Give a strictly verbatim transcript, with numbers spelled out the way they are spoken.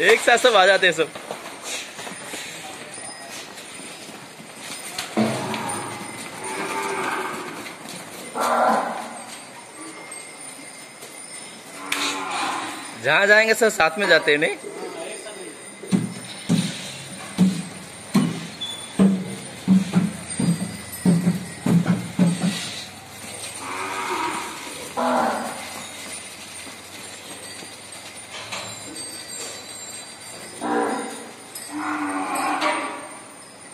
एक साथ सब आ जाते हैं सब। जहाँ जाएंगे सब साथ में जाते हैं नहीं।